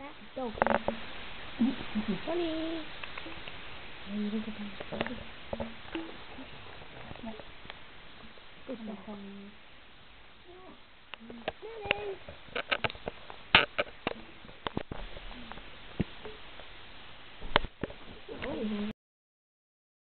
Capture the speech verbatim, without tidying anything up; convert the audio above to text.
dog. Bunny. Oh, you look at that. Good dog.